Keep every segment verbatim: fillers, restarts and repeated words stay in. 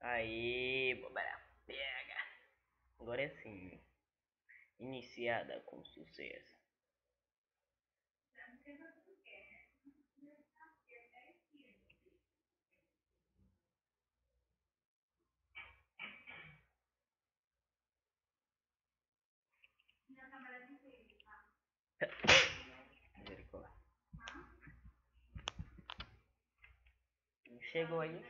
Aí, bobara, pega. Agora é sim. Iniciada com sucesso. Misericórdia. Chegou aí.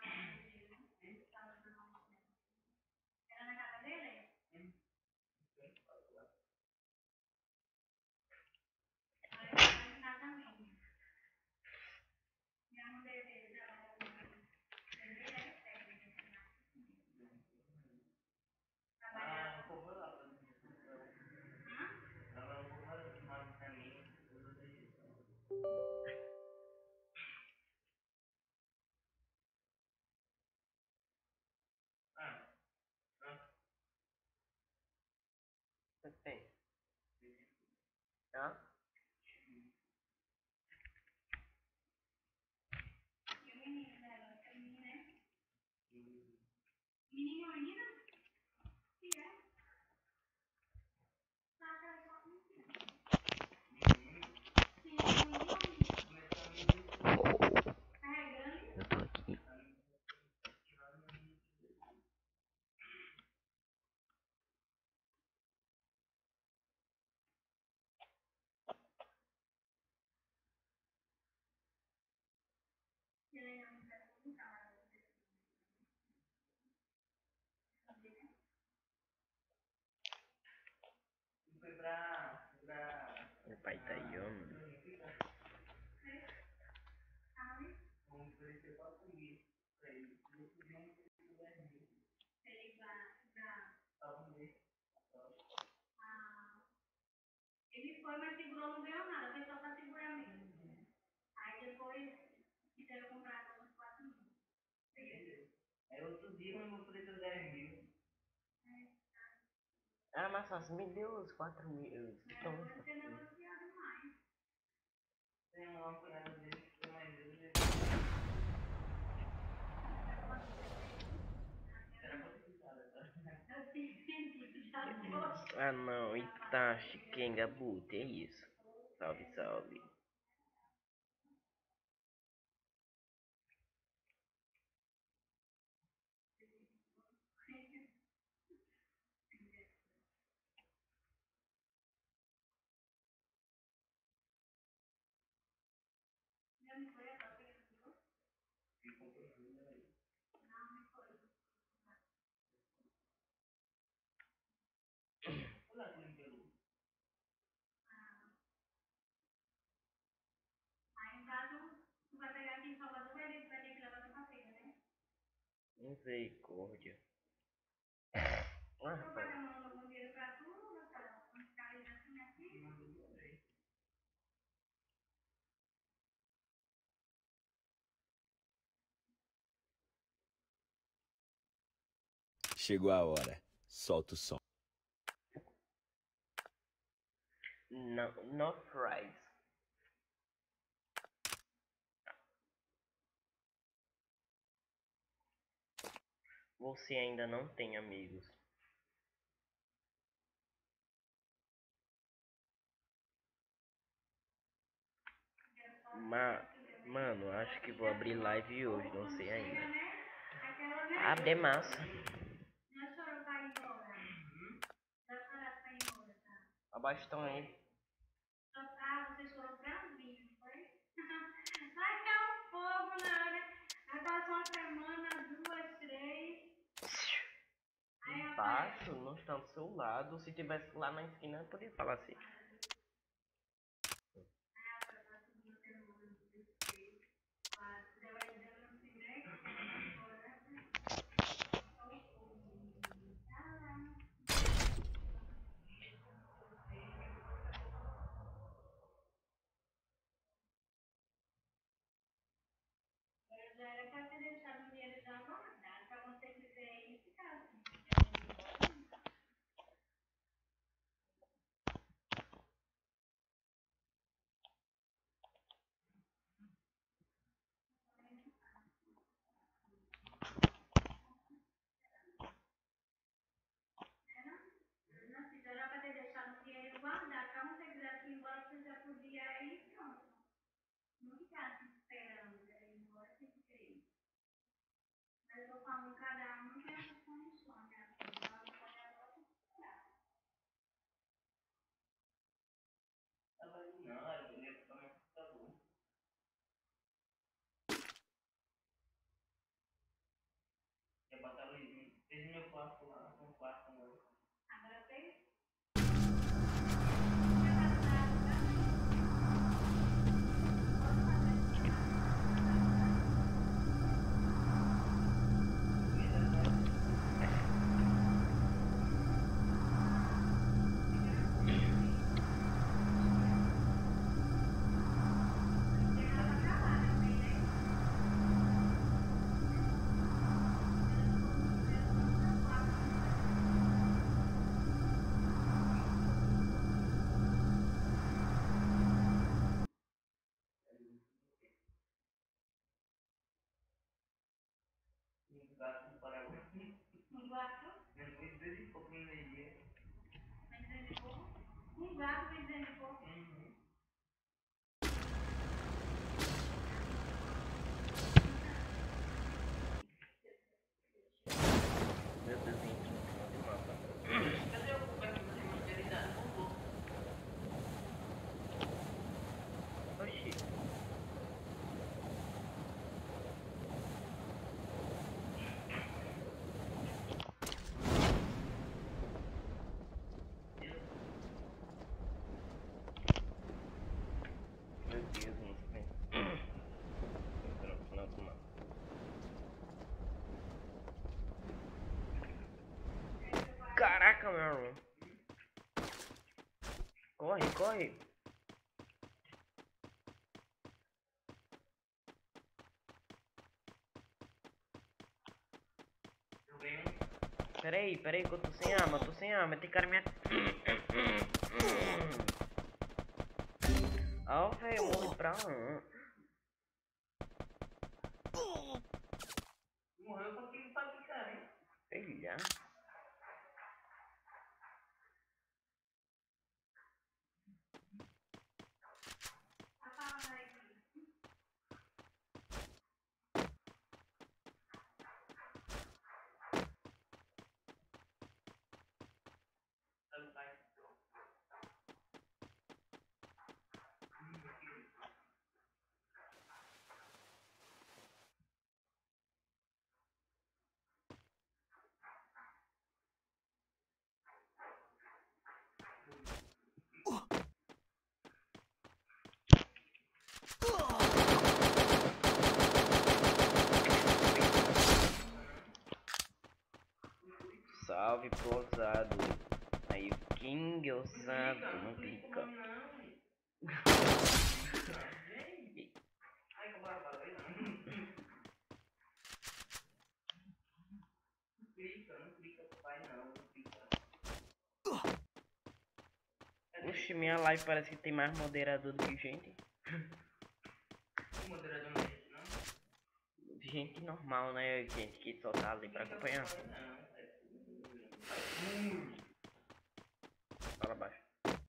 O que tem? Hã? Eu tô aqui. Meu pai tá aí, homem. Ele foi, mas segurou, não ganhou nada, foi só pra segurar mesmo. Aí depois quiseram comprar uns quatro mil. Aí outro dia eu não falei que eu dez mil. Ah, mas só me deu os quatro mil. Então, Pode ser negociado mais. tem uma cunhada dele que tem mais dele. Ah não, Itachi Kengabuta, é isso. Salve, salve. Aí em caso, tu vai pegar aqui em Salvador, vai ter vai ter que levar tua feira, né? Misericórdia. Ah, Tu vai rapaz. dar uma algum dinheiro pra tu, pra ficar ali assim, assim? Chegou a hora. Solta o som. No, no fries. Você ainda não tem amigos. Ma Mano, acho que vou abrir live hoje, não sei ainda. Abre massa. Já chorou pra ir embora? Já choraram pra ir embora, tá? Abaixa então aí. Ah, você chorou pra mim, não foi? Vai ficar um fogo na hora. Aí passa uma semana, duas, três. Aí Embaixo, não está do seu lado. Se tivesse lá na esquina, eu poderia falar assim. já era pra ter deixado o dinheiro já guardado, pra você quiser ir e ficar assim. gato do Paraguai. Um gato? Vem duzentos e pouco no dia. Vem duzentos e pouco? Um gato vem duzentos e pouco? Uhum. Meu Deus, gente, não mapa. Cadê o governo de maternidade? Voltou. Oxi. Meu Deus, não sei. Pronto, não, não. Caraca, meu irmão. Corre, corre. Peraí, peraí, que eu tô sem arma, tô sem arma, tem cara me... Ó, velho, eu morri pra um. Morreu com aquele papicar, hein? Sei lá. Salve, pousado. Aí o King ousado, não clica. Ai, que barbado, aí não. Não clica, não clica, papai, não, não clica. Oxe, minha live parece que tem mais moderador do que gente. O moderador não é esse, não? Gente normal, né? Gente que só tá ali pra acompanhar. Fala baixo.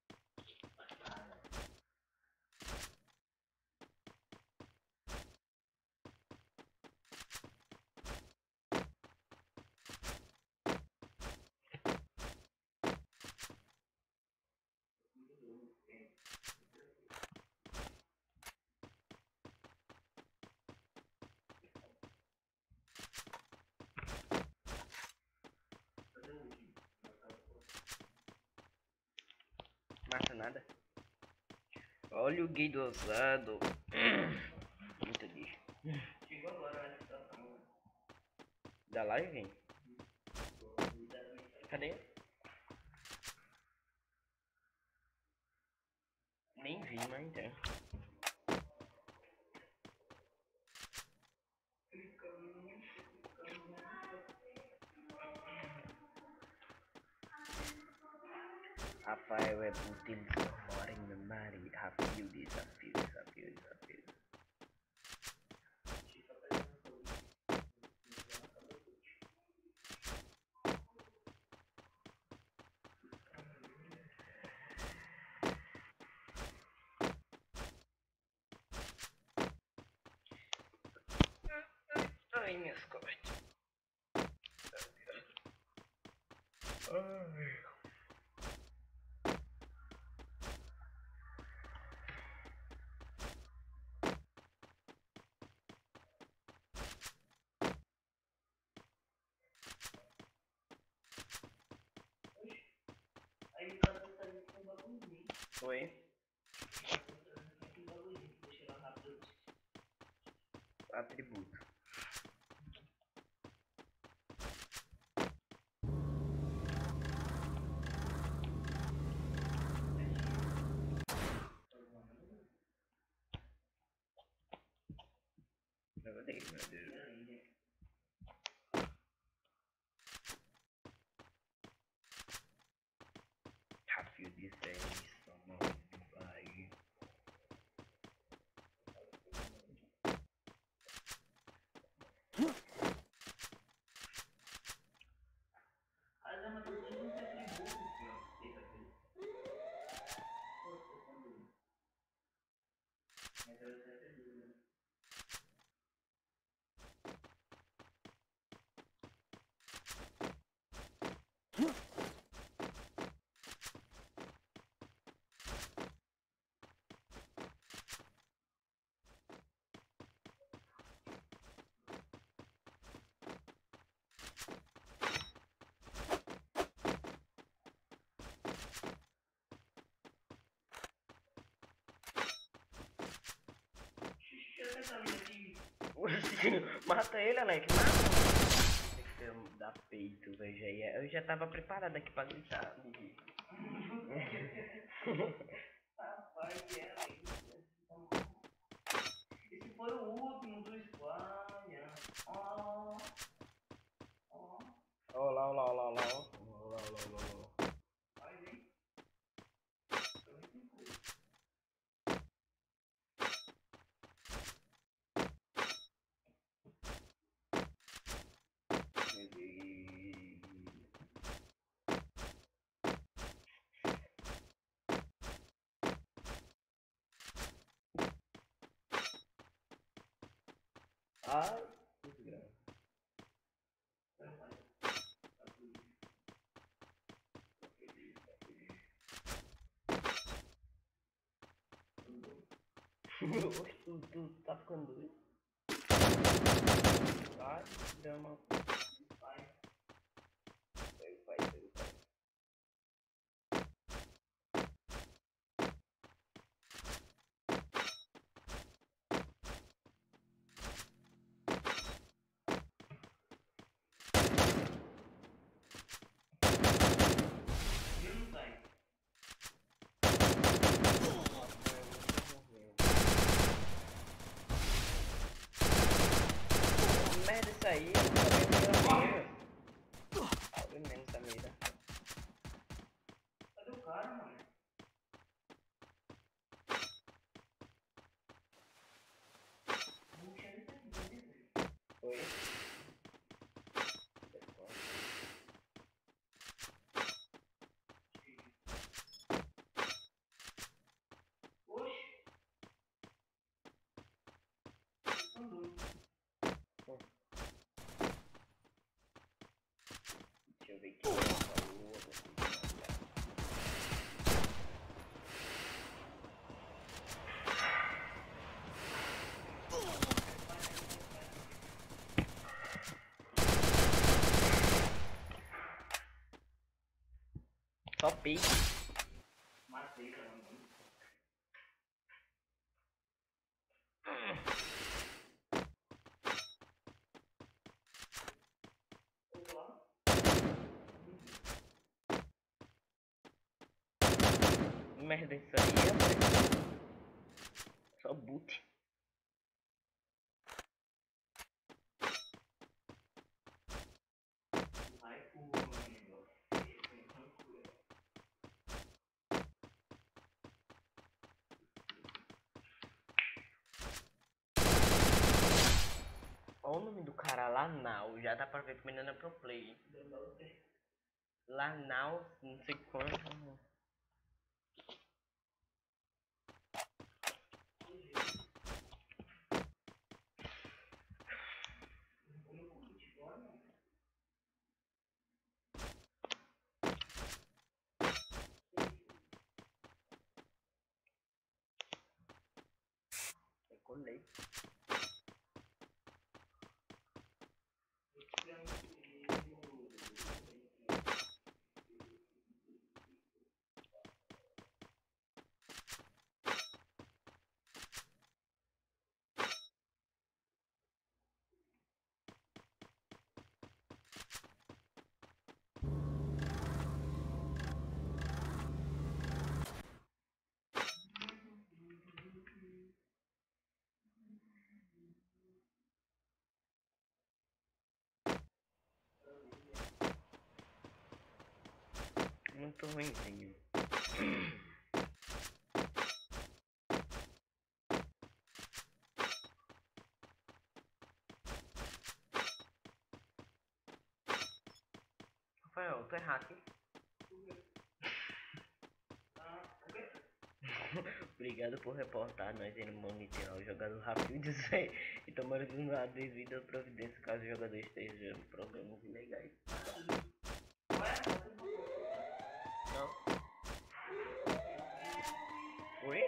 Massa nada. Olha o gay do ousado. Muito lixo. Chegou agora a situação. Da live, hein? Cadê? Nem vi, mas então. Rafael é puto, ele só mora em memória. Desafio, desafio, desafio, desafio. Ai, minhas costas. Ai. Aí o cara tá ali com um bagulhinho. Oi? Um bagulhinho, deixa eu tirar rápido. Atributo. Meu Deus, meu Deus. Desafio de seis, mano, vai. Mas eu sei ter dúvida. Mata ele, Alex. Mata. Tem que dar peito, velho. Já ia- Eu já tava preparado aqui pra gritar. Rapaz, que é esse foi o último do Espanha. Ó. Ó. Olá, olá, olá, olá. Olá, olá, olá, olá. Vai, vem. Ai, muito grande. tu, tu tá ficando doido? Vai, drama. Vai. Vai, vai, vai, vai. Merda isso aí, eu mesmo essa mira. Cadê o cara, mano? Oi? Oxi. Deixa eu ver aqui. Só pique. Matei, cara. Merda isso aí, velho. Só boot. Olha o nome do cara, Lanau. Já dá pra ver que o menino é pro play. Lanau, não sei quanto. Eu colei. Muito ruimzinho. Rafael, tu é hacker? Ah, o quê? Obrigado por reportar nós em monitorar jogando rápido velho. E tomando uma devida providência caso o jogador esteja em programas ilegais. Não. Oi?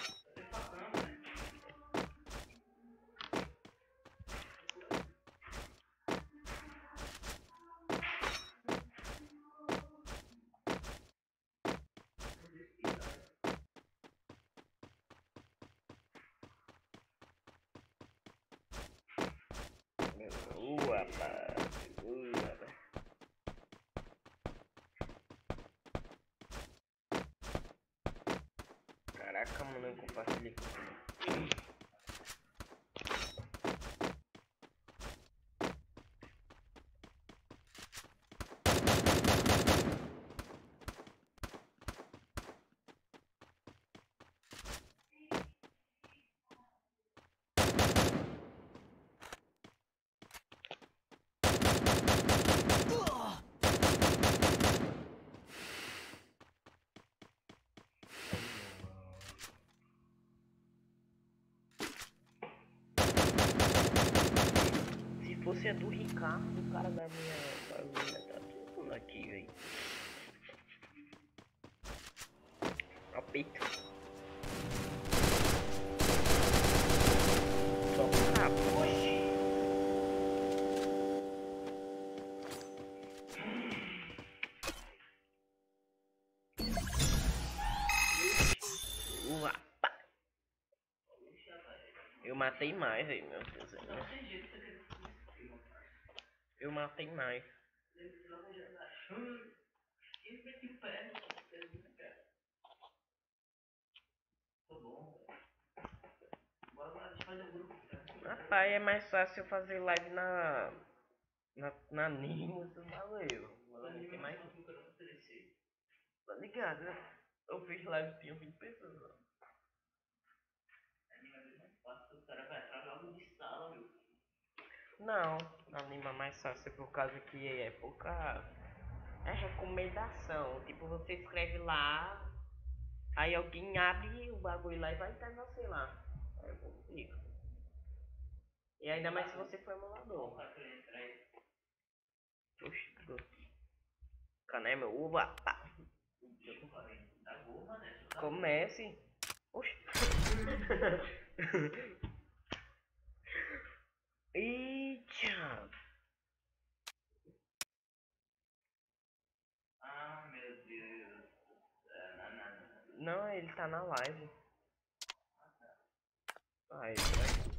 Uh, rapaz. Uh, rapaz. Caraca, mano, eu compartilhei com você. Se fosse a do Ricardo, o cara da minha família tá tudo aqui, velho. Ó, peito. Só o rabo. Uá, pá. Eu matei mais, velho, meu Deus. Eu matei mais. Rapaz, é mais fácil fazer live na. Na, na Nimbus do valeu. Tem mais. Tá ligado, né? Eu fiz live tinha vinte pessoas. Não, anima mais fácil por causa que é pouca. É recomendação. Tipo, você escreve lá, aí alguém abre o bagulho lá e vai entrar no sei lá. Aí eu consigo. E ainda mais se você for emulador. Oxi, cané meu uva. Pá. Comece. Oxi. Eita. Ah, meu Deus. Não, ele tá na live. Aí, vai.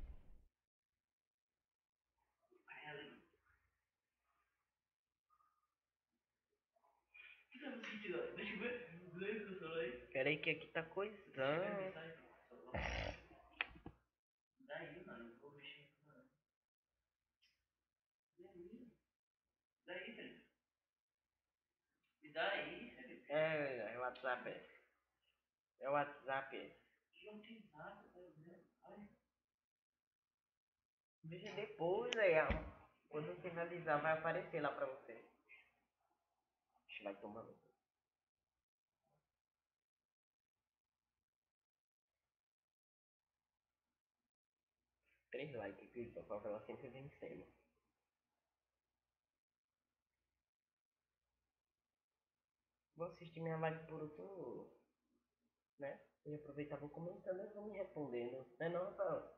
Deixa eu ver. Pera aí que aqui tá coisando. Daí, mano, eu vou mexer. Daí, Felipe. E daí, Felipe? É, é o WhatsApp. É o WhatsApp. Não tem nada, né? Ai. Veja depois, é. Quando finalizar vai aparecer lá pra você. Acho que vai tomando. Três likes, filho, pra favela sempre vencendo. Vou assistir minha live por outro, né? E aproveitar, vou comentando e vou me respondendo. Não é não, Rafael?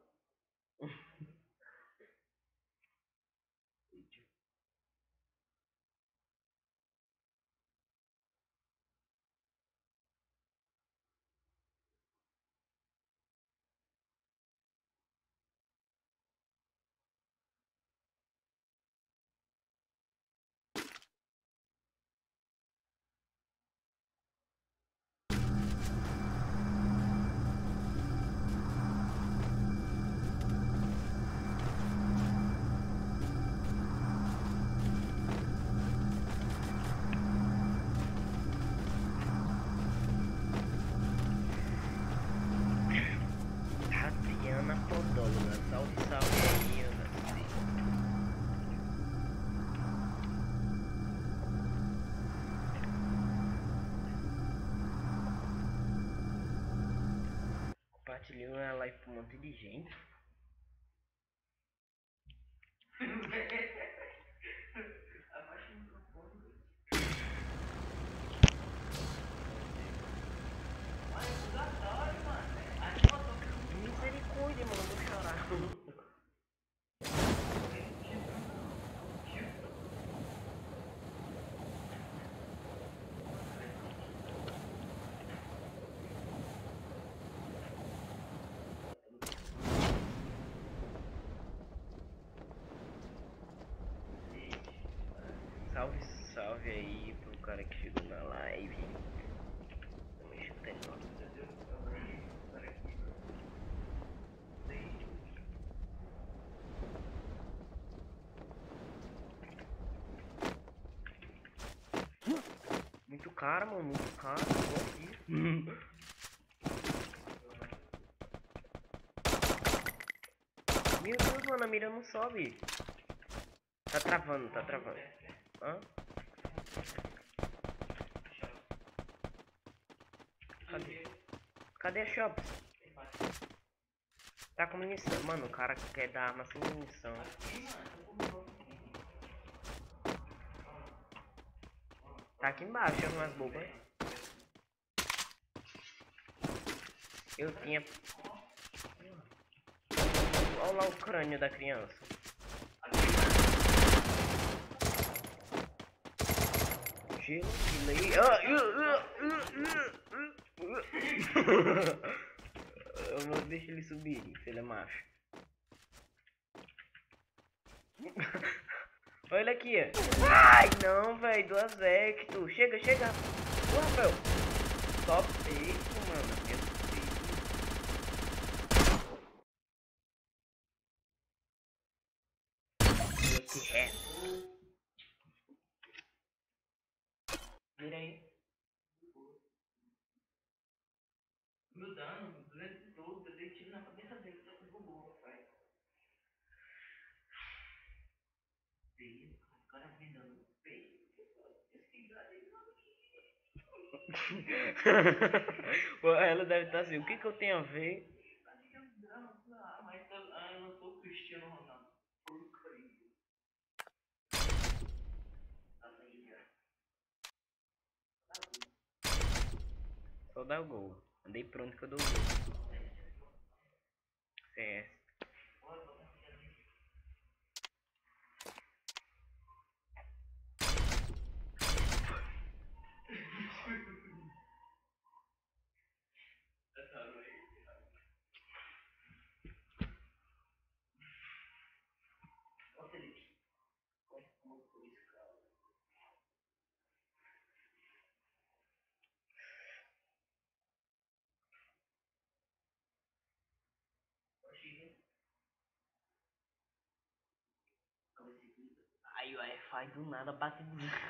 compartilhei uma live com um monte de gente. Abaixa o microfone. Olha, é purgatório, mano. Aqui eu tô. Misericórdia, mano, vou chorar. Salve, salve aí pro cara que chegou na live. Tamo escutando. Muito caro, mano, muito caro. Tô aqui. Meu Deus, mano, a mira não sobe. Tá travando, tá travando. Hã? Cadê? Cadê a shop? Tá com munição. Mano, o cara quer dar arma sem munição. Tá aqui embaixo, as umas bobas. Eu tinha... Olha lá o crânio da criança. Gelo, delay. Ah, uh, uh, uh, uh, uh. Eu não deixo ele subir, se ele é macho. Olha ele aqui. Ai, não, velho. Duas Vecto. Chega, chega. Ô, Rafael. Top peito, mano. Meu Deus. Que é? Vira aí. Meu dano, durante todo, eu dei tiro na cabeça dele, só que derrubou, rapaz. O cara me dando peito. Ela deve estar assim, o que que eu tenho a ver? Mas eu não sou Cristiano Ronaldo. Porcaria. Só dá o gol. Andei pronto que eu dou o gol. C S. Aí o Wi-Fi do nada bate.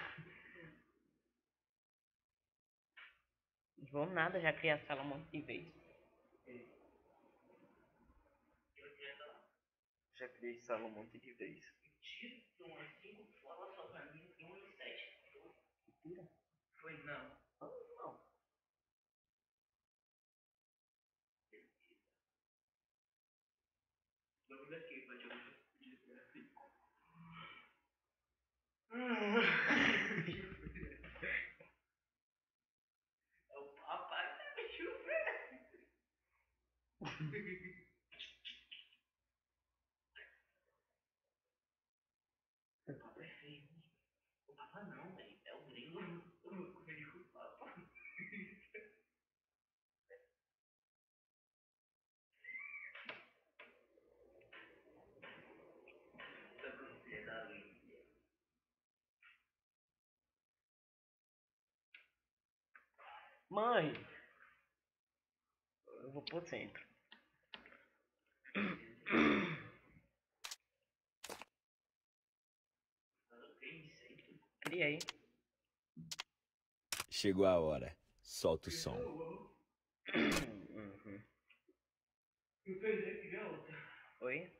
Vou nada, já criei a sala um monte de vez. Já criei sala um monte de vez. Mentira, tem umas cinco falas só pra mim e um sete. Mentira? Foi não. Não. Vamos daqui, pode ouvir. É o papai que me chupa. O papai é feio. O papai não, velho. É o grilo. O grilo do papai. Tá com ansiedade. Mãe! Eu vou pro centro. Cria aí. Chegou a hora. Solta o som. Uhum. Eu perdi aqui, garota. Oi?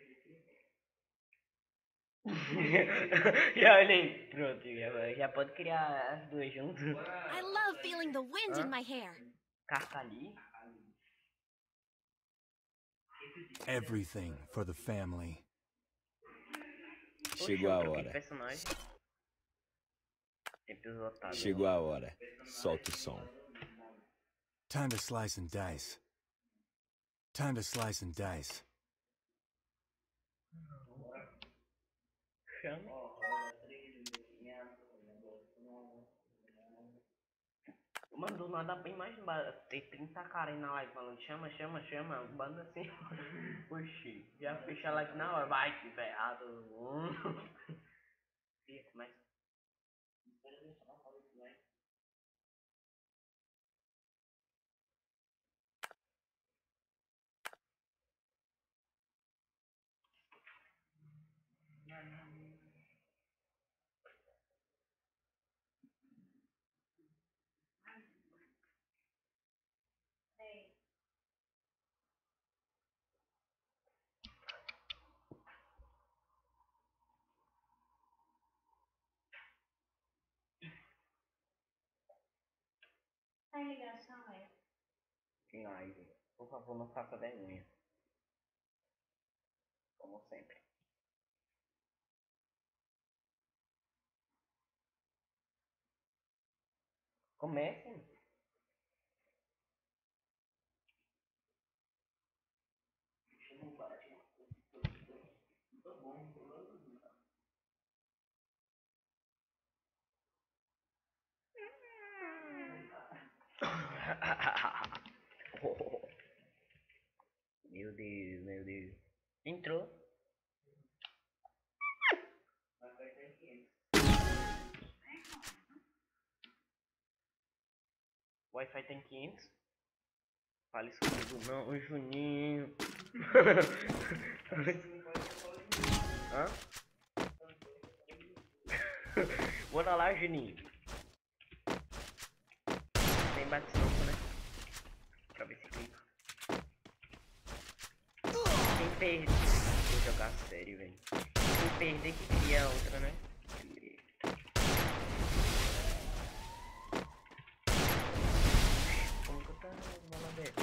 Já olhei. Pronto, já, já pode criar as duas juntas. I love feeling the wind in my hair. Carcali? Everything for the family. Chegou a hora. Personagem. Episódio. Chegou a hora. Solta o som. Time to slice and dice. Time to slice and dice. Chama. Mano, do nada bem mais tem trinta caras aí na live falando chama, chama, chama, banda assim. Oxi, já fecha a live na hora, vai que ferrado todo mundo. Mas Tá em ligação, é? em live, por favor, não faça vergonha. Como sempre. Comecem. Meu Deus, meu Deus. Entrou. Wi-Fi tem quinhentos. Fale isso comigo não, Juninho. Hã? Bora lá, Juninho. Tem bate-soco, né? Pra ver se clica. Quem perder... Vou jogar sério, velho. Quem perder que cria outra, né? Como que eu tá na bola dessa?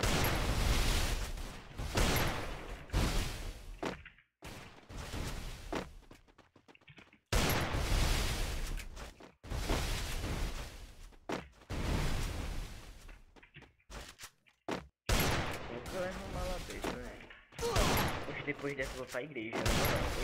Depois dessa eu vou pra igreja, né?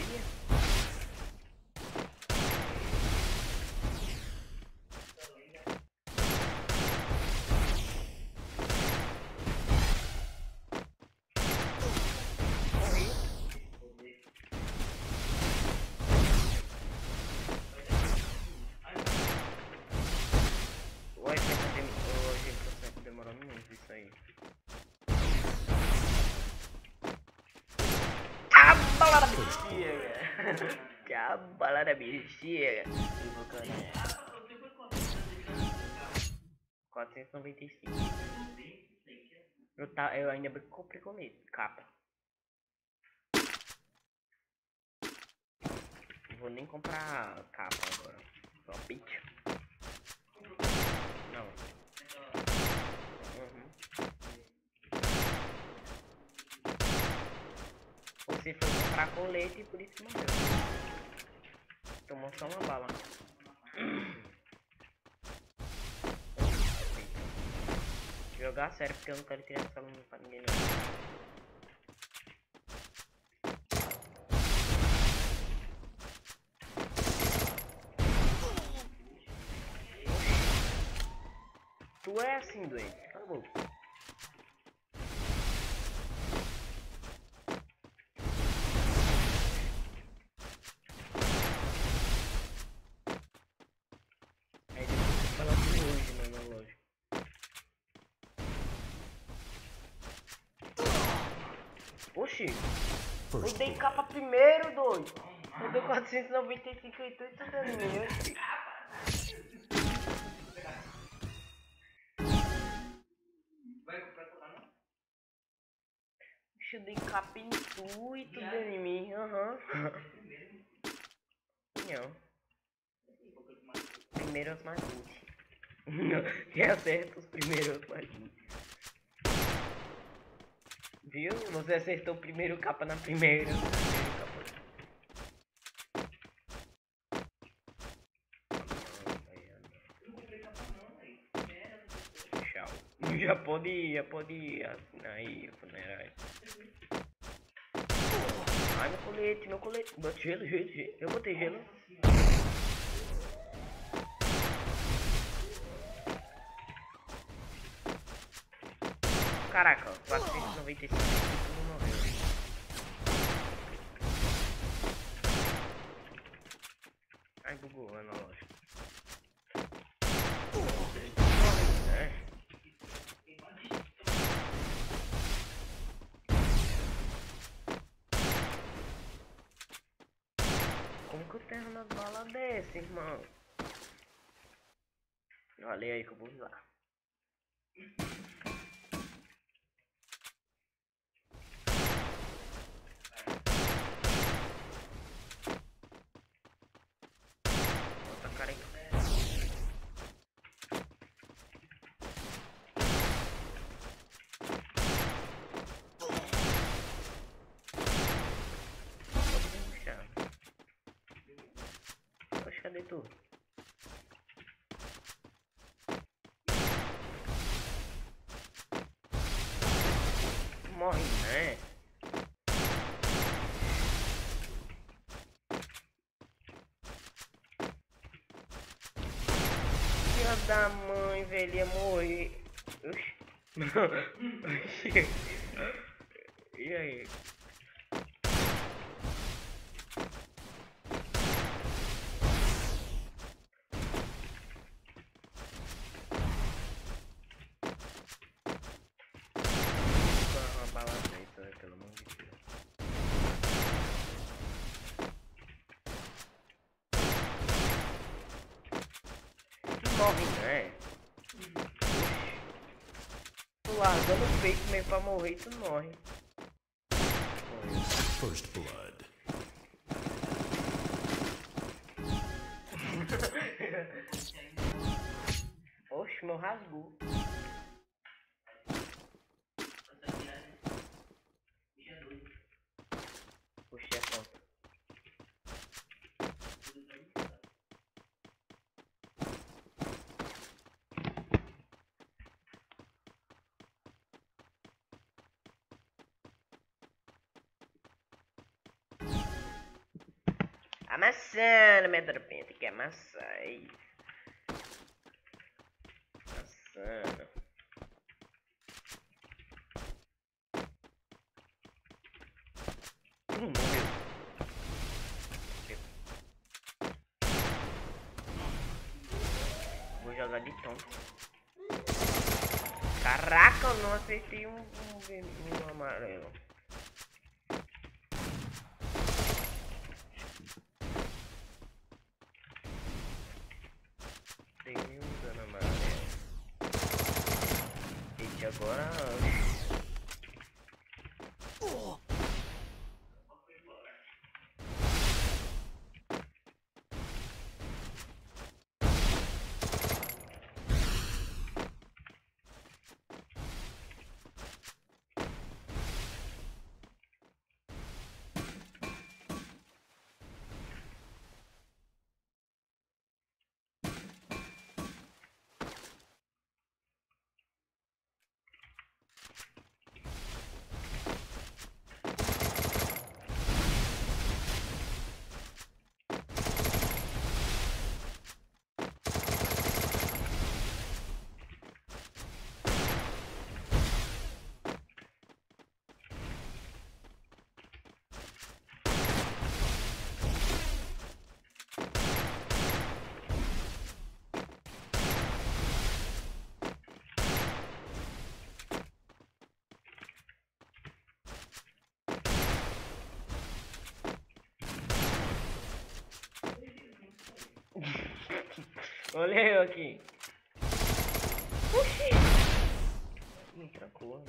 O Wi-Fi tá demorando muito isso aí. Balada bexiga. Que a balada bexiga. quatrocentos e noventa e cinco. Eu, tá, eu ainda comprei com ele. Capa. Não vou nem comprar capa agora. Só pitch. Não. Uhum. Você foi comprar colete e por isso morreu. Tomou só uma bala. Jogar sério porque eu não quero tirar essa luz pra ninguém não. Tu é assim, doente. Cala a boca. Oxi, eu dei capa primeiro, doido. Eu dei quatrocentos e noventa e cinco e tudo isso dando meu. Vai comprar tua não? Oxi, eu dei capa em tu e tudo em mim, aham. Não. Primeiro os mais úteis. Quem acerta os primeiros mais úteis. Viu? Você acertou o primeiro capa na primeira. Primeiro capa. Tchau. Já pode ir, já pode ir. Aí, funerário. Ai, meu colete, meu colete. Bota gelo, gelo, gelo. Eu botei gelo. Caraca, quatrocentos e noventa e cinco, tudo morreu. Ai, bugou o analógico. É. Como que eu tenho nas balas dessa, irmão? Olha aí que eu vou usar. Bota cara aí. Poxa, cadê tu? Morre, né? Filha da mãe, velho, ia morrer. Oxi. Oxi. E aí? Uma bala feita, pelo amor de Deus. Morre, né? Tu largando o peito mesmo pra morrer, tu morre. Morreu. First blood. Oxe, meu rasgou. Puxei a conta. Amassando, minha tropinha, tem que amassar aí. Amassando. Hum, morreu. Vou jogar de tom. Caraca, eu não acertei um, um vermelho, um amarelo. Tem um dano amarelo. Eita, agora... Olha eu aqui. Oxi. Me trancou.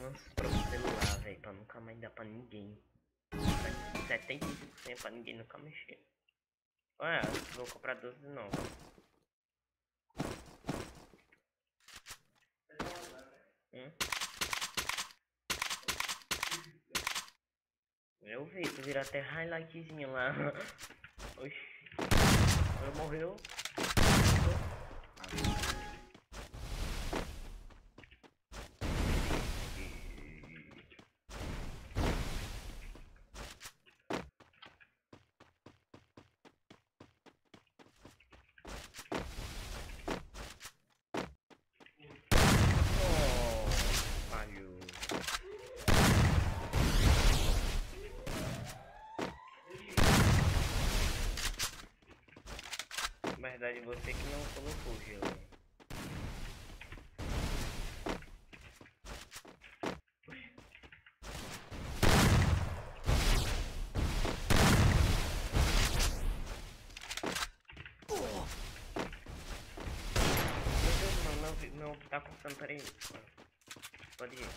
lanço pra o celular, velho, pra nunca mais dar pra ninguém. setenta e cinco por cento pra ninguém nunca mexer. Olha, vou comprar doze de novo. Hum? Eu vi, tu vira até highlightzinho lá. Oxi. Ele morreu. Na verdade, você que não colocou gelo. Meu Deus, mano, não, não tá contando, peraí. Pode ir.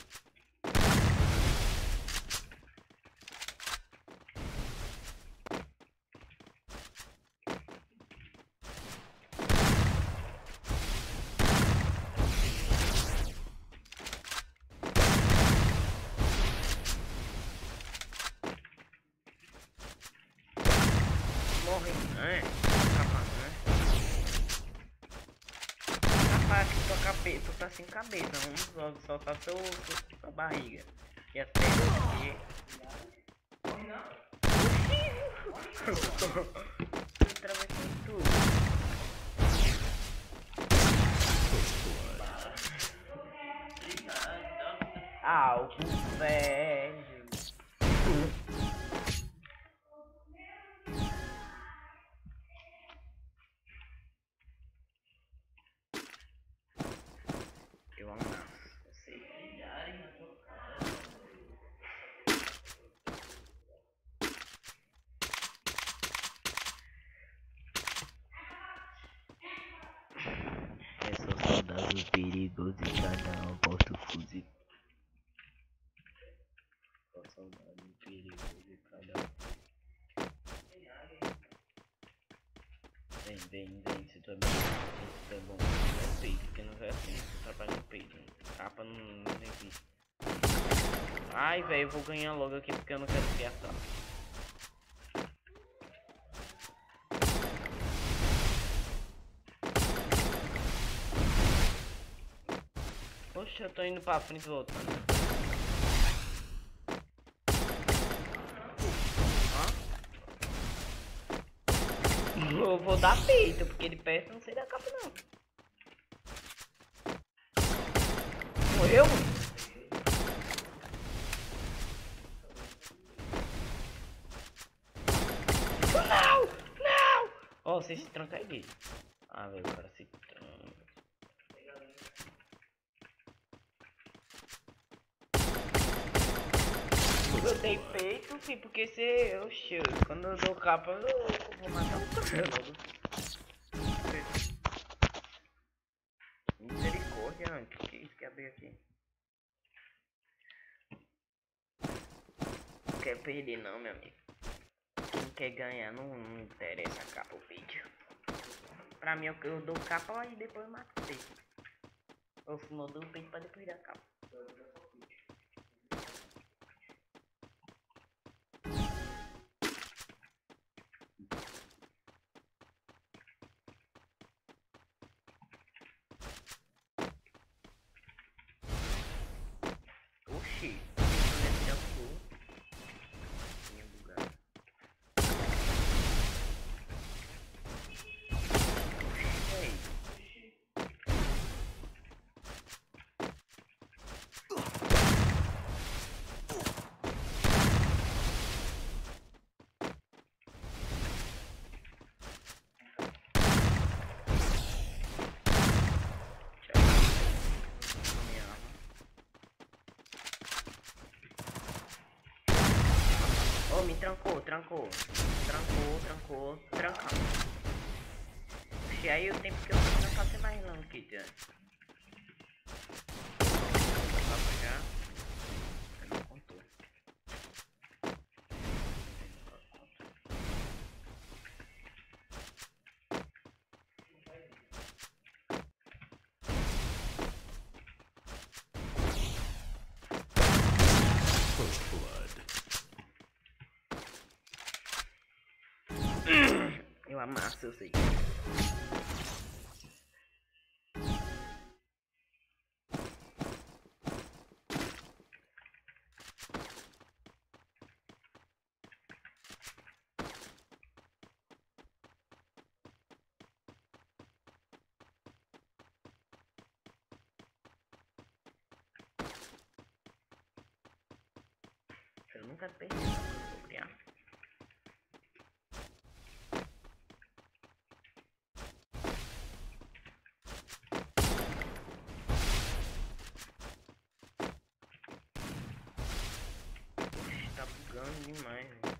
Morre, né? Capaz, né? Rapaz, que tua cabeça, tu tá sem cabeça, vamos só soltar seu, seu, sua barriga. E as pernas aqui. Tu atravessou tudo. Algo velho. Eu amasso vocês. Eu sou soldado perigoso e cada um porta o fuzil. Sou soldado perigoso e cada um. Vem, vem, vem, se tu é bom, se tu é bom, não é peito, porque não é assim, tu trabalha no peito, né? Capa não, não existe. Ai, velho, eu vou ganhar logo aqui porque eu não quero ser assalto. Poxa, eu tô indo pra frente e voltando. Eu vou dar peito, porque ele perto não sei da capa não. Morreu? Não! Não! Ó, oh, você se tranca aí. Ah, velho, o cara se tranca. Eu dei peito, sim, porque se... Oxi, quando eu dou capa, eu vou matar o cara logo. Misericórdia, o que, que é isso que abriu aqui? Não quer perder não, meu amigo. Quem quer ganhar não, não interessa a capa o vídeo. Pra mim eu, eu dou capa e depois eu mato o peito. Eu não dou o peito pra depois dar capa. Oxi, nesse azul. Tinha bugado. Oxi, aí. Oh, me trancou, trancou. Trancou, trancou, trancou. Puxei aí o tempo que eu tô não fazer mais não, Kit. Já. Nossa, eu sei. Eu nunca perdi sobre a. Oxe, tá bugando demais, velho.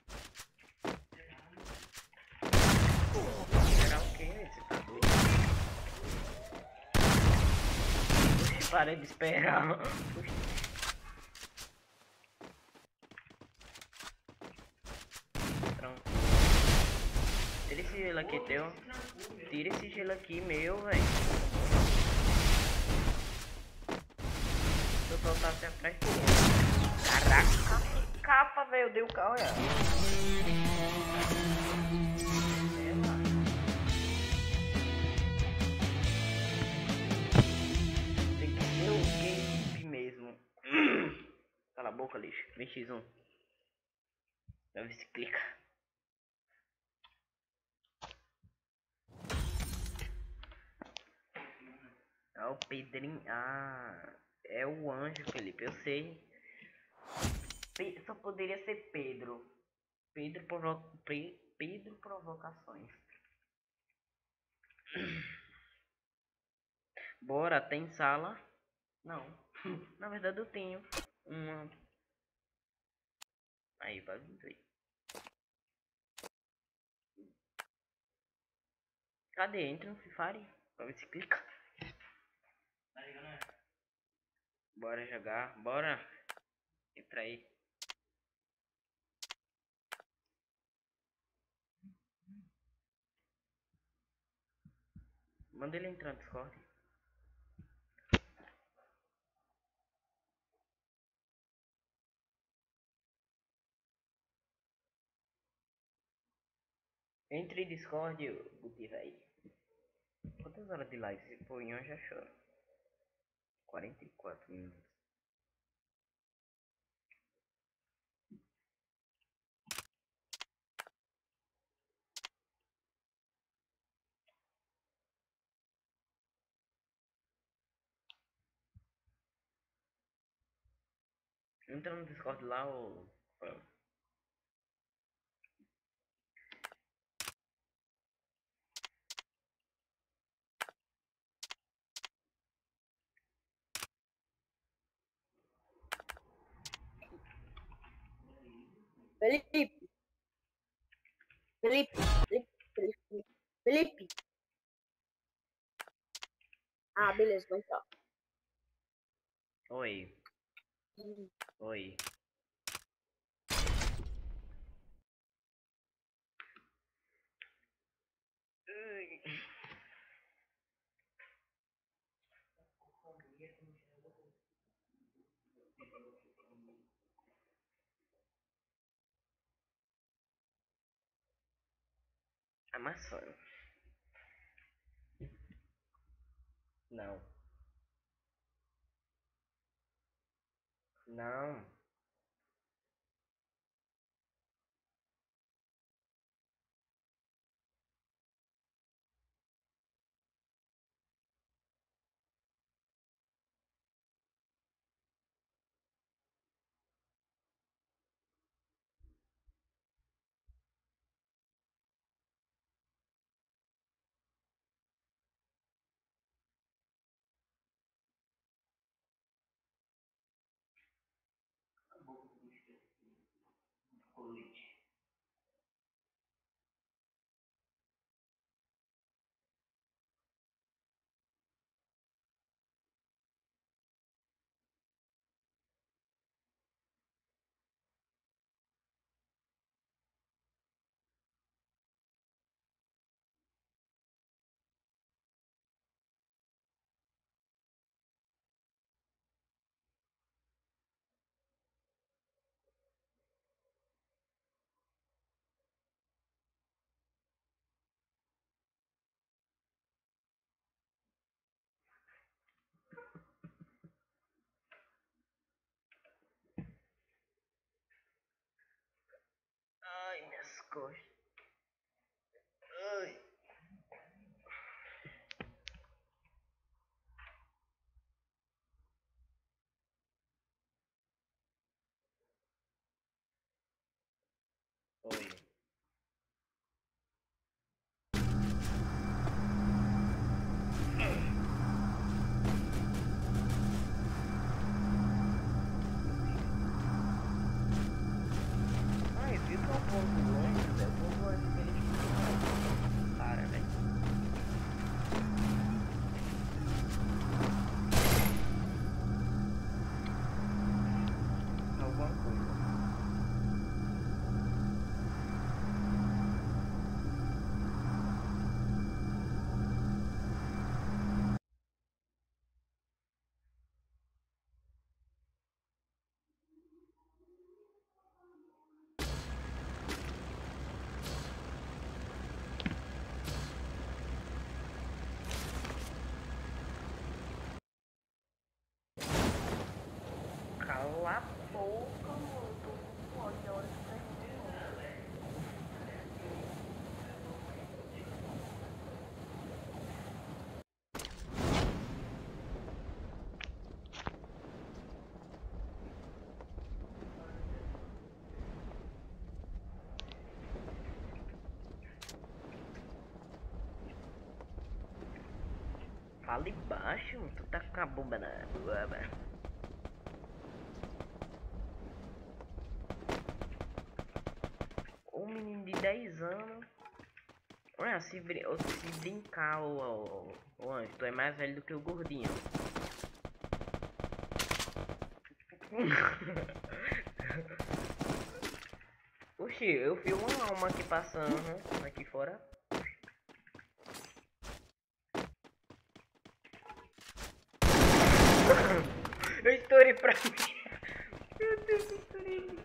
Esperar o que? Você tá doido? Oxe, parei de esperar. Oxe. Pronto. Tira esse gelo aqui teu. Tira esse gelo aqui meu, velho. Se eu soltasse atrás. Caraca, que capa, velho. Eu dei o carro, olha. Tem que ser o game mesmo. Cala a boca, lixo. Vem xis um. Pra ver se clica. Ah, o Pedrinho. Ah, é o anjo, Felipe. Eu sei. Pe só poderia ser Pedro. Pedro, provo Pe Pedro Provocações. Bora, tem sala? Não. Na verdade eu tenho uma. Aí, vai vir. Cadê? Entra no Free Fire. Pra ver se clica. Bora jogar. Bora. Entra aí. Manda ele entrar no Discord. Entre em Discord, Buti, velho. Quantas horas de live? Se for em hoje, já choro. quarenta e quatro minutos. Entra no Discord lá, ô. Felipe, Felipe, Felipe, Felipe, Felipe. Ah, beleza, então tá. Oi. Hum. Oi. Amassando. Não. Não. costas. Ai. Oi. Ai, viu que é um pouco longe, velho? O povo antes dele fica para, velho. Alguma coisa. Cala a boca, mano. Tô com ódio da hora que terminou. Fale baixo, tu tá com a bomba na rua, velho. Um menino de dez anos. Olha, se, brin se brincar, o, o, o anjo, tu é mais velho do que o gordinho. Oxi, eu vi uma alma aqui passando, né? Aqui fora. Eu estourei pra mim. Meu Deus, eu estourei.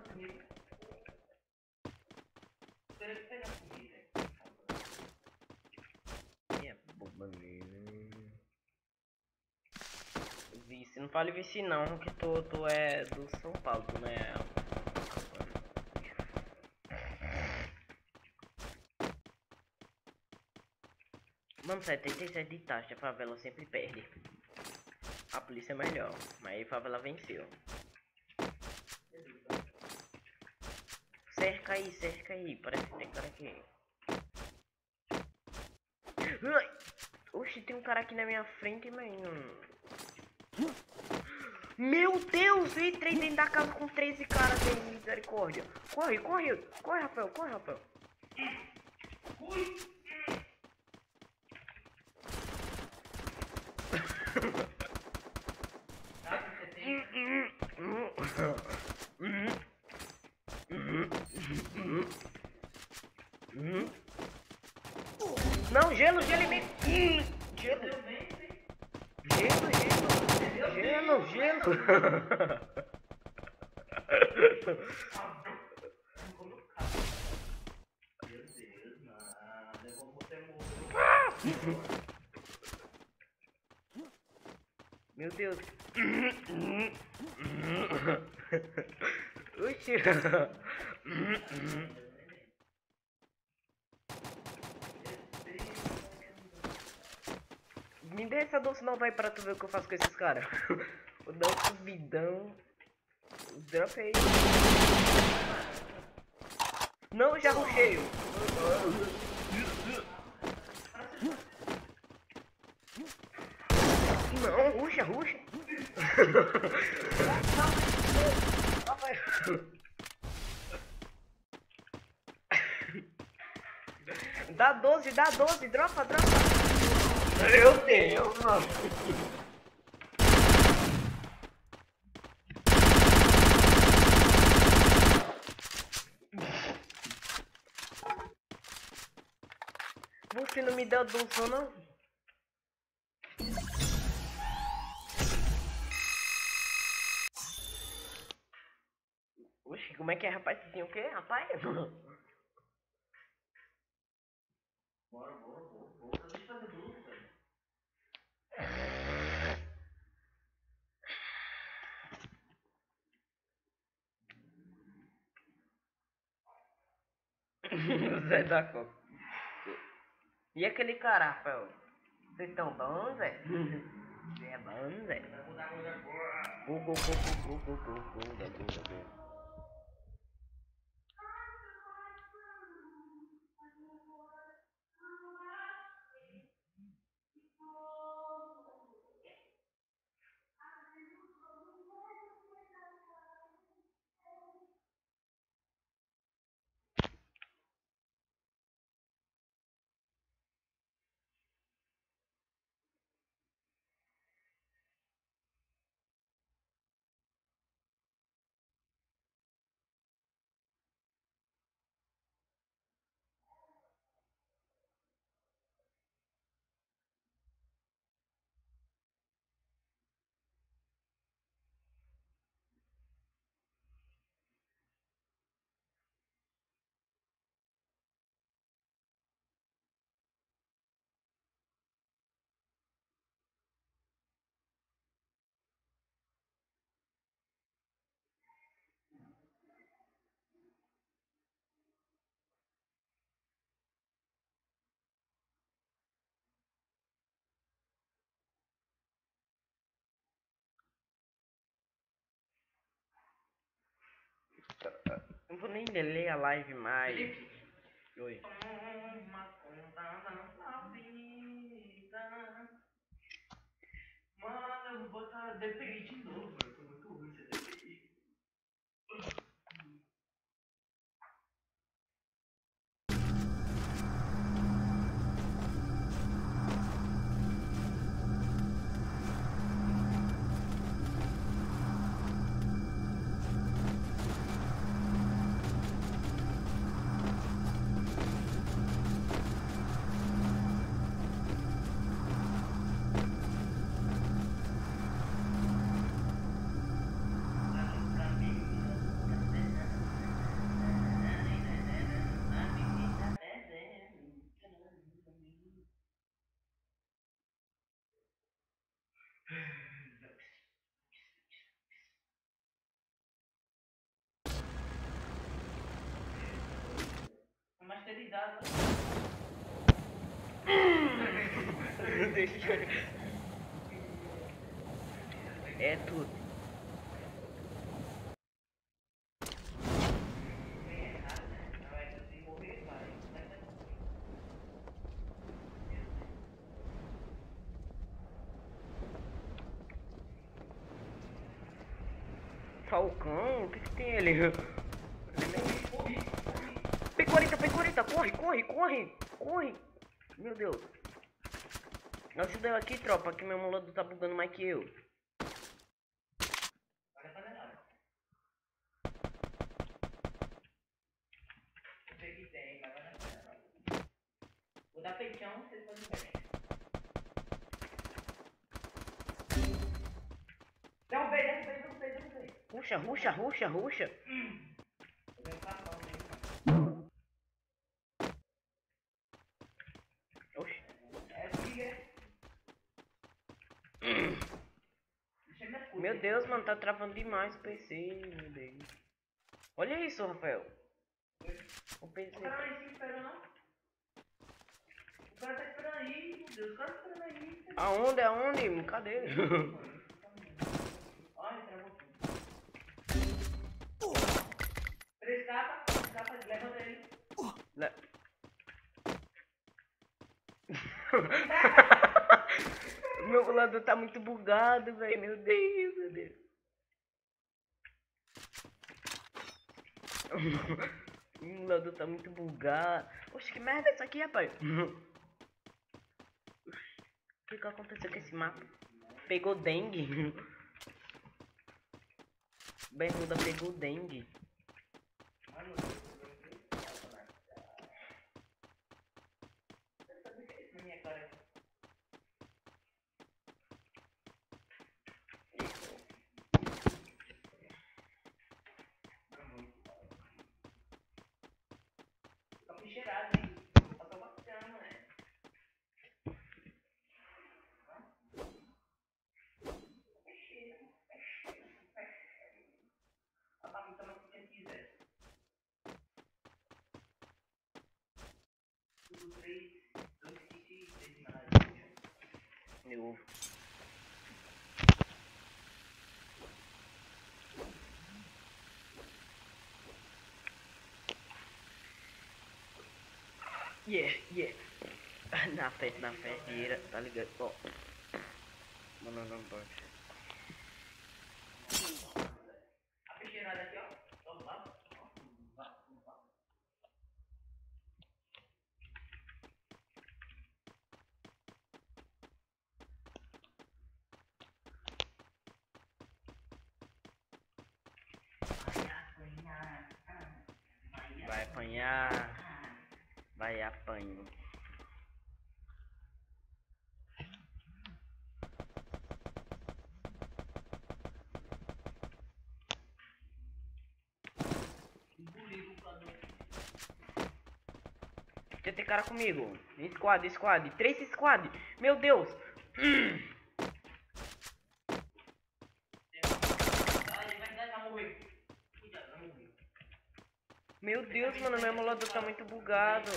É boba mesmo. Vice, não fale vice não, que tu, tu é do São Paulo, tu não é. Mano, setenta e sete de taxa, a favela sempre perde. A polícia é melhor, mas aí a favela venceu. Cerca aí, cerca aí, parece que tem cara aqui. Ai! Oxi, tem um cara aqui na minha frente, mano. Meu Deus, eu entrei dentro da casa com treze caras aí, misericórdia. Corre, corre, corre, Rafael, corre, Rafael. Ui. Não, gelo, gelo em mim. Gelo. Gelo, gelo. Gelo, gelo. Meu Deus. Oxi. Me dê essa doce não vai pra tu ver o que eu faço com esses caras. Vou dar um subidão. Drop aí. Não, já rushei. Não, ruxa, ruxa. Dá doze, dá doze, dropa, dropa. Meu Deus, mano. Você não me deu doce, não? Oxi, como é que é, rapaz? Tem o quê, rapaz? Bora, bora, bora, bora. Deixa eu fazer tudo, velho. Zé da Copa. E aquele cara, Rafael? Vocês estão bons, Zé? Você é bom, Zé? Gol, gol, gol, gol, gol, gol, gol, gol, da gol, da gol. Não vou nem ler a live mais. Felipe. Oi. Toma conta da sua vida. Mano, eu vou botar D P I de novo, eu tô muito ruim esse D P I. Masterizado. Deixa eu... É tudo. Bem errado, né? Não vai desenvolver, vai. Falcão? O que que tem ele? P quarenta, P quarenta, corre, corre, corre, corre. Meu Deus. Ajuda eu aqui, tropa, que meu molado tá bugando mais que eu. Vai fazer nada. Eu sei que tem, mas vai fazer nada. Vou dar peitão, vocês fazem bem. Derrubei, derrubei, derrubei, derrubei. Ruxa, ruxa, ruxa, ruxa. Hum. Eu venho pra fora mesmo. Oxi. É, briga. Deixa minhas coisas. Meu Deus, mano, tá travando demais o P C, meu Deus. Olha isso, Rafael. O P C. O cara lá em cima esperando, não? O cara tá esperando aí, meu Deus. O cara tá esperando aí. Aonde, aonde? Cadê? Olha, travou tudo. Três capas, três capas, levanta ele. Le- Meu celular tá muito bugado, velho. Meu Deus, meu Deus. Meu celular tá muito bugado. Oxe, que merda é isso aqui, rapaz? O que que aconteceu com esse mapa? Pegou dengue? Bermuda pegou dengue. Mano, eu sabe o que é isso na minha cara? Fica cheirado, hein? Só tô bacana, né? Ela tá muito Meu ovo. Yeah, yeah. Na frente, na frente, tá ligado? Ó. Mano, não pode. A peixeirada aqui, ó. Ó, lá. Vai apanhar. Vai apanhar. Tem, tem cara comigo. Squad, squad. Três squad. Meu Deus. Hum. Meu Deus, mano. Meu emulador tá muito bugado.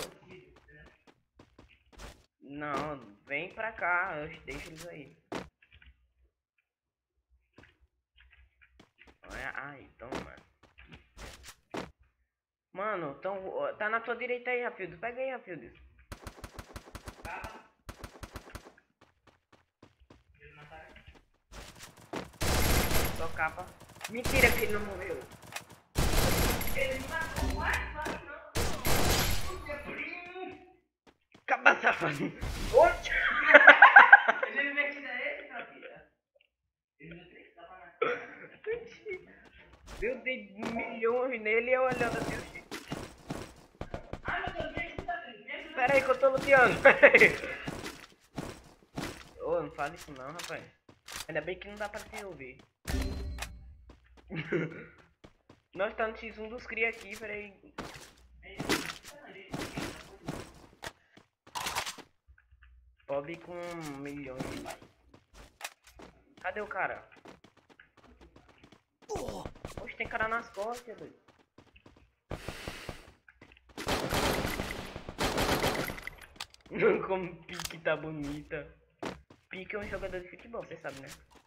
Não, vem pra cá. Eu deixo eles aí. Ai, toma. Mano, tão, tá na tua direita aí, Rafildes. Pega aí, Rafildes. Só capa. Mentira que ele não morreu. Ele não matou o mais, mas não. Capa safado. Ele me mete esse, sabia? Ele me três tapas na cara. Eu dei milhões nele e eu olhando assim. Ai, meu Deus, me ajuda, me ajuda. Pera aí que eu tô luteando. Ô, não fala isso não, rapaz. Ainda bem que não dá pra te ouvir. Nós tá no X um dos cria aqui, pera aí. Pobre com milhões de likes. Cadê o cara? Oxe, tem cara nas costas, doido. Como Pique tá bonita. Pique é um jogador de futebol, você sabe, né?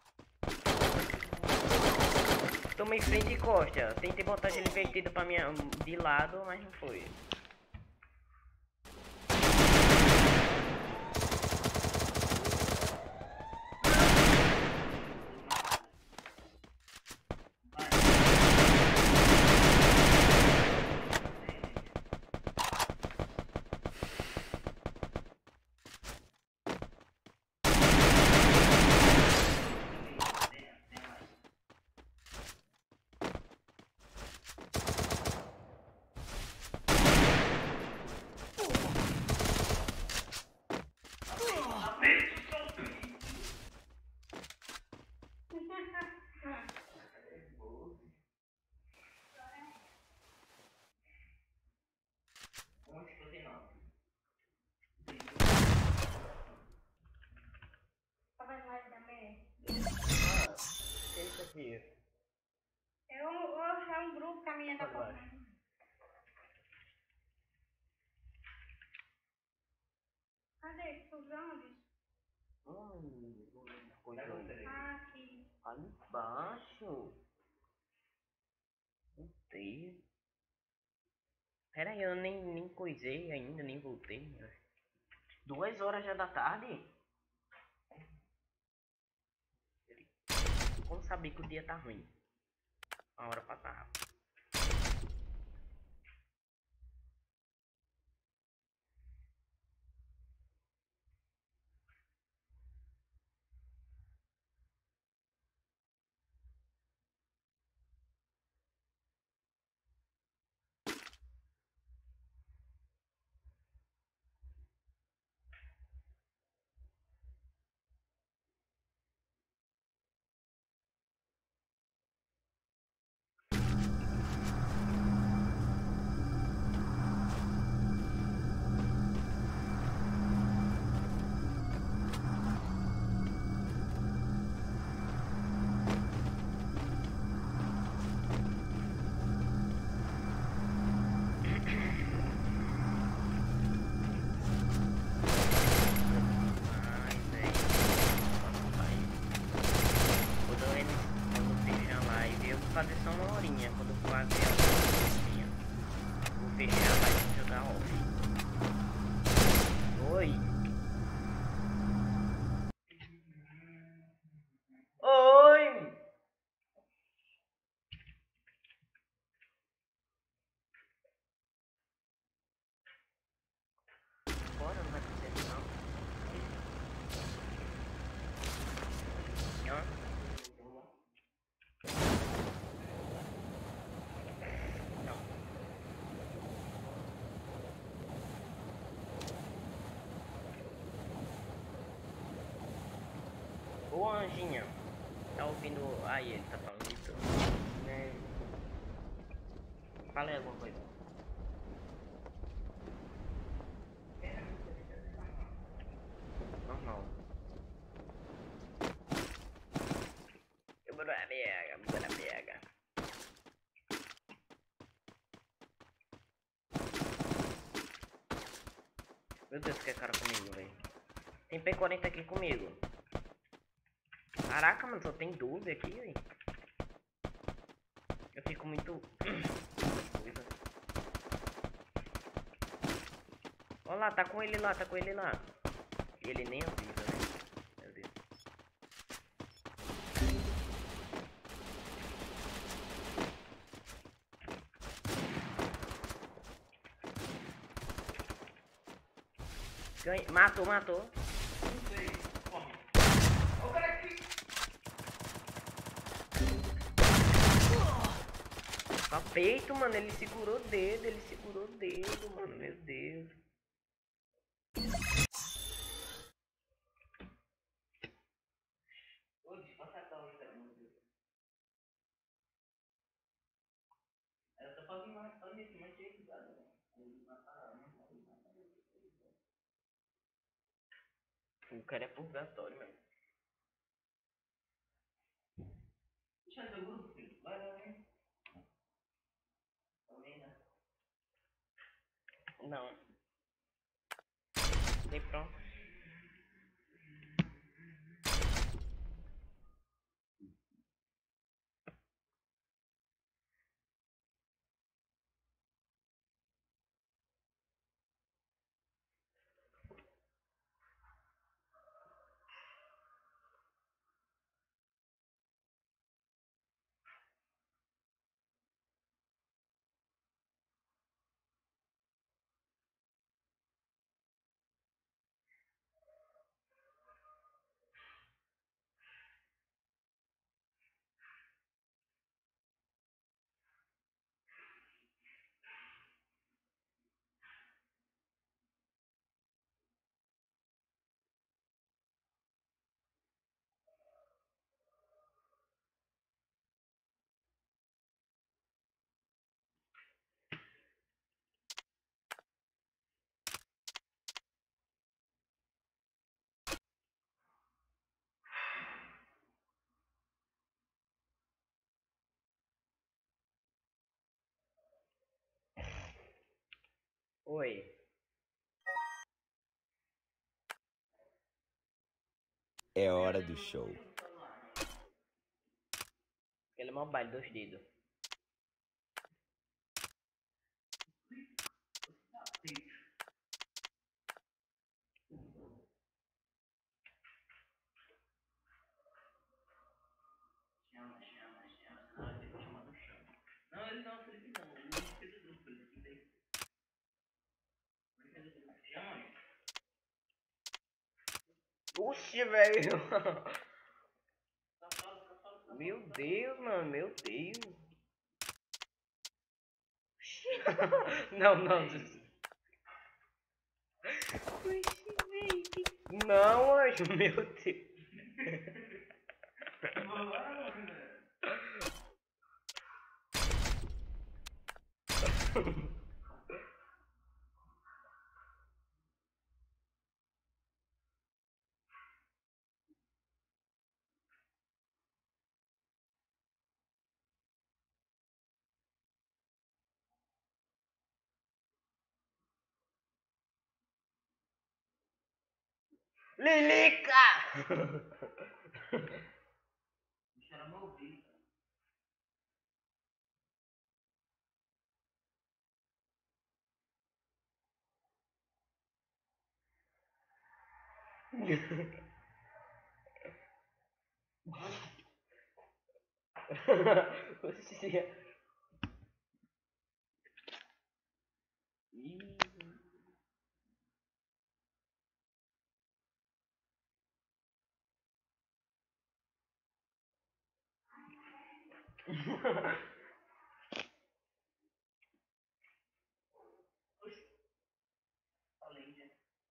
Tomei frente e costa. Tentei botar ele invertido pra minha de lado, mas não foi. Que isso aqui? É um, é um grupo que a menina tá Agora. correndo. Cadê? Tu viu onde? Hum, coisa Ah, aqui. ali embaixo. Meu Deus. Pera aí, eu nem, nem coisei ainda, nem voltei. Duas horas já da tarde? Como saber que o dia tá ruim? A hora passa rápido. horinha quando eu fazer a horinha. Vou fechar a live e jogar off. Oi. Oi. Bora, não vai acontecer não. Ó. Não. Ô Anjinha, tá ouvindo? Aí ele tá falando isso, né? Fala aí alguma coisa. Normal. Eu vou dar pega, vou dar pega. Meu Deus, que é cara comigo, velho. Tem P quarenta aqui comigo. Caraca, mano, só tem doze aqui, velho. Eu fico muito... Olha lá, tá com ele lá, tá com ele lá. E ele nem avisa, né? Meu Deus. Ganha... Matou, matou. Não sei. Corre. Ó o cara aqui. Tá feito, mano. Ele segurou o dedo, ele segurou o dedo, mano. Meu Deus. Ô, passa a tal, cara, meu Deus. Eu tô fazendo uma história desse monte de cuidado, né? O cara é purgatório, mano. Deixa eu ver o grupo, filho. Vai, vai, vai. Também, né? Não. Dei pronto. Oi. É hora do show. Aquele mobile dos dedos. Chama, chama, chama. Não, ele ficou chamando chama. Não, ele não, Felipe não. O Luiz fez o grupo, ele fez. Ele fez o grupo. Chama, amigo. Oxi, velho. Meu Deus, mano, meu Deus. Não, não. Não, anjo, meu Deus. Lilica! Deixa ela me ouvir. Oxi. Ih. Além de.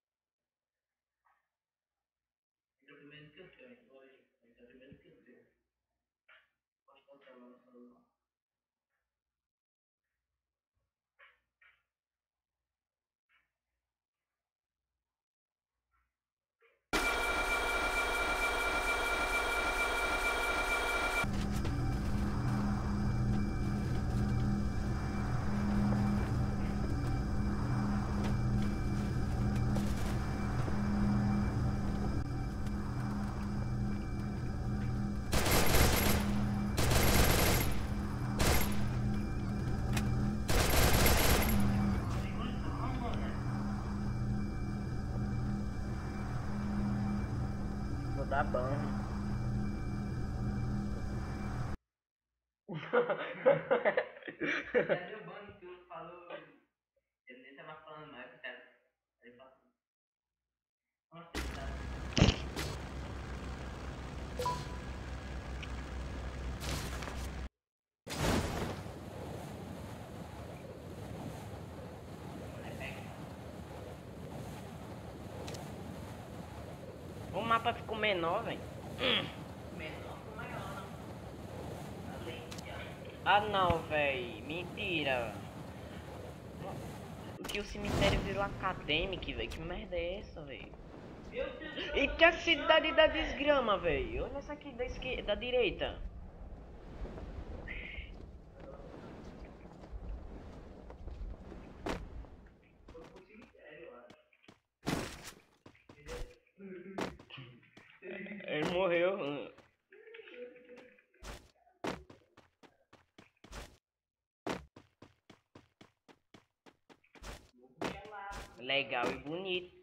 Entra primeiro que eu tenho, entra primeiro que eu tenho. Pode botar lá no celular. Vou dar banho. Cadê o banho que eu falo? Ele nem tava falando mais, cara. Aí ele fala. Nossa, cara. O mapa ficou menor, velho. Menor ou maior, não? Além de. Ah não, velho. Mentira. Que o cemitério virou acadêmico, velho. Que merda é essa, velho? Meu Deus do céu. Eita, a cidade da desgrama, velho. Olha essa aqui da esquerda, da direita. Foi pro cemitério, eu acho. Ele morreu. Legal e bonito.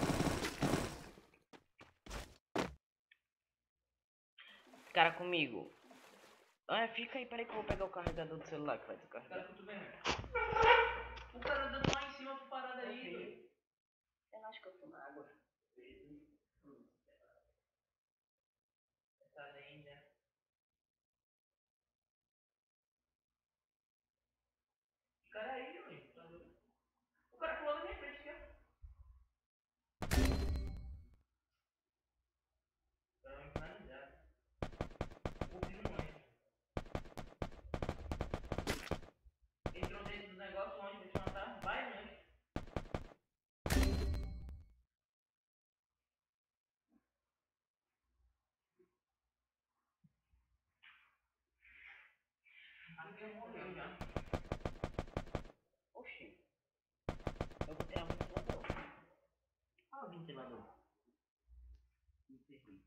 Cara comigo. Ah, fica aí, peraí que eu vou pegar o carregador do celular que vai Cara, descarregar. que eu tô vendo. O cara dando lá em cima pro parada aí, velho. Eu não acho que eu tomo água. Essa lenda. O cara aí, velho. O cara pulou na minha frente aqui, ó. Tá finalizado. O filho não entra. Entrou dentro do negócio onde vai te matar? Vai, né? Alguém morreu já. Oxi. Eu vou tirar o ventilador. Ah, o ventilador. Encerrei.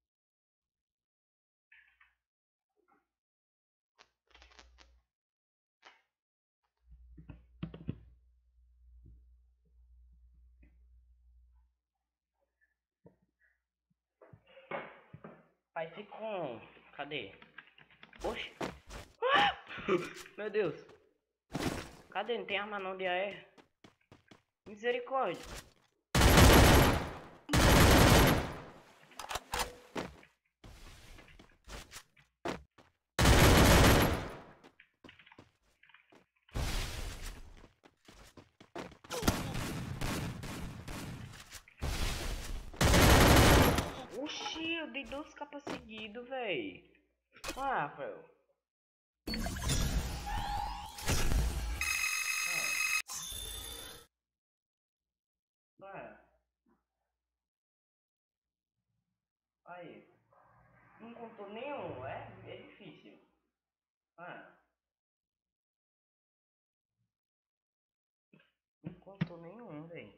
Pai, fica com... Cadê? Oxi. Ah! Meu Deus. Cadê? Não tem arma não de A R. Misericórdia. Oxi, eu dei dois capas seguidos, véi. Ah, velho. Ah. Aí. Não contou nenhum, é? É difícil. Ah. Não contou nenhum, véi.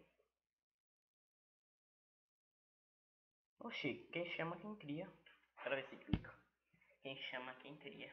Oxi, quem chama quem cria. Pra ver se clica. Quem chama quem cria.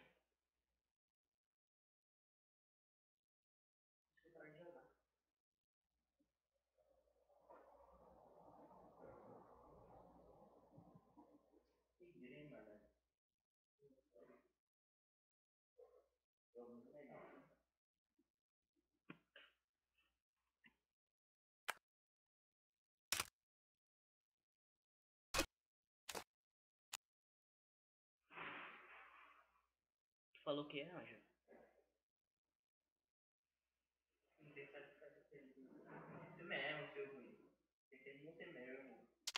falou que é anjo. Não tem que fazer isso mesmo, seu ruim. Tem que ser você mesmo.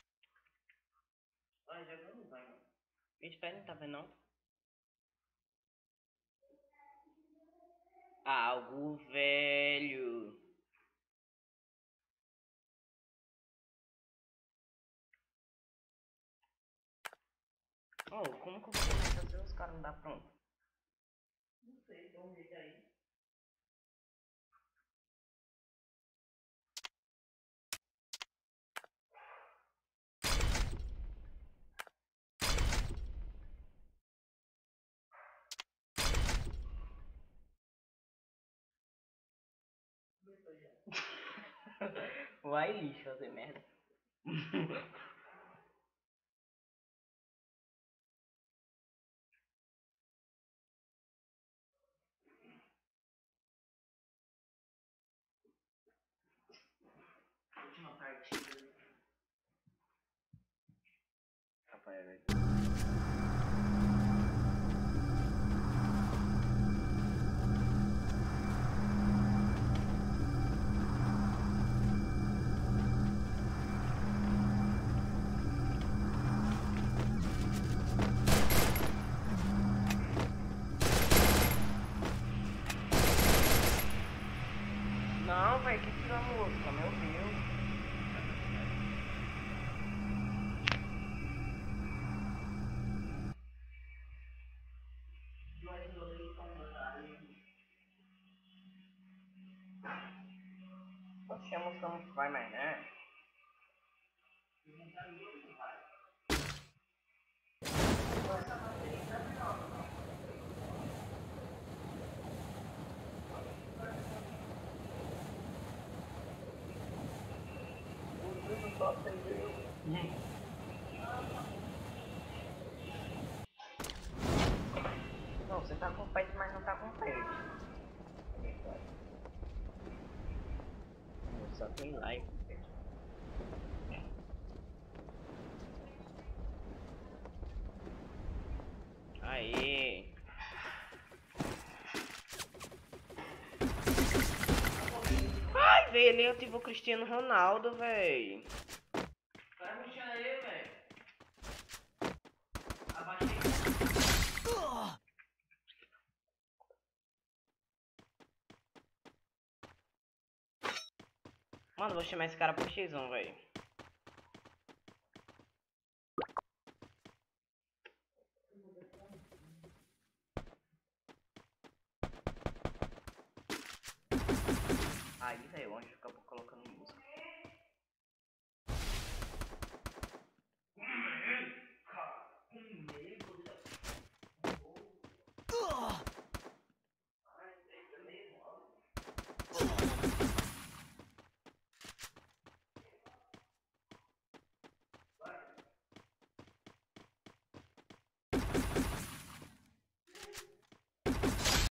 Ah, já não vai, mano. Espera, não tá vendo não? Algo velho. Oh, como que eu vou começar se os caras não dá pronto? Não sei, tem um jeito aí. Vai lixo fazer merda. Última partida. Rapaz, velho. Não, velho, que tira a música, meu Deus. Nós dois estamos aí. Oxe, a música não vai mais, né? Só acendeu. Não, você tá com pet, mas não tá com pet. Só tem like. Aê! Ai, velho, ele ativou o Cristiano Ronaldo, velho. Vai mexer aí, velho. Abaixei. Mano, vou chamar esse cara pro X um, velho. Aí, velho, onde fica.